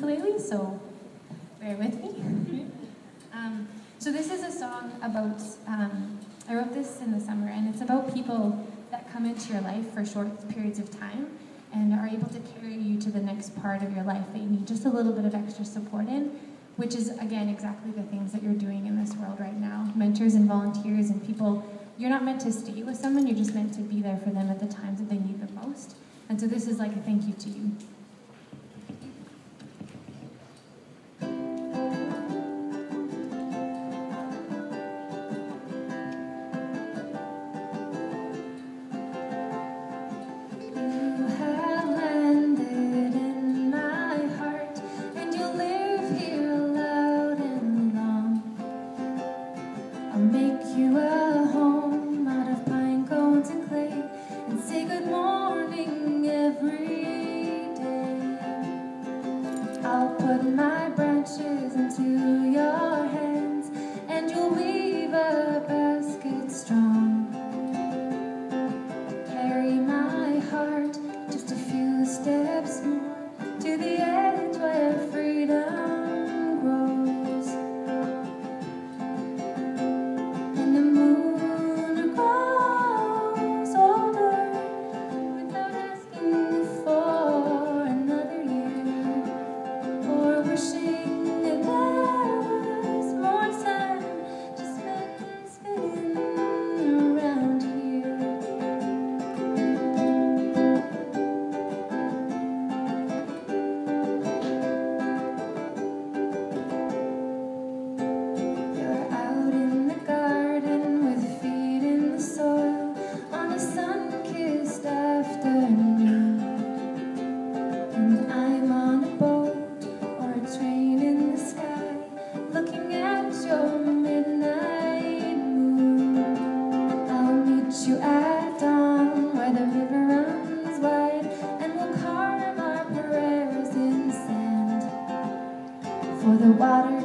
ukulele, so bear with me. So this is a song about, I wrote this in the summer, and it's about people that come into your life for short periods of time and are able to carry you to the next part of your life that you need just a little bit of extra support in, which is, again, exactly the things that you're doing in this world right now. Mentors and volunteers and people, you're not meant to stay with someone, you're just meant to be there for them at the times that they need the most. And so this is like a thank you to you. I'll put my branches into your hands, and you'll weave a basket strong. Carry my heart just a few steps more to the edge where freedom grows. And the moon grows older without asking for another year, or wishing that there was more time to spend spinning around here. You're out in the garden with feet in the soil on a sun-kissed afternoon, and I'm on a boat or a train in the sky, looking at your midnight moon. I'll meet you at dawn where the river runs wide, and we'll carve our prayers in sand. For the water